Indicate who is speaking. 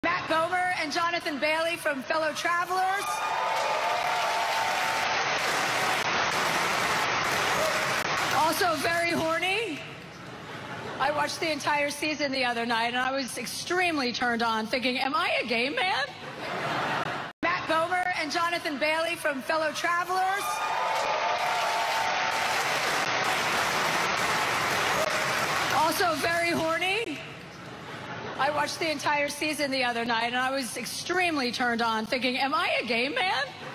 Speaker 1: Matt Bomer and Jonathan Bailey from Fellow Travelers. Also very horny. I watched the entire season the other night, and I was extremely turned on, thinking, am I a gay man? Matt Bomer and Jonathan Bailey from Fellow Travelers. Also very horny. I watched the entire season the other night, and I was extremely turned on, thinking, am I a gay man?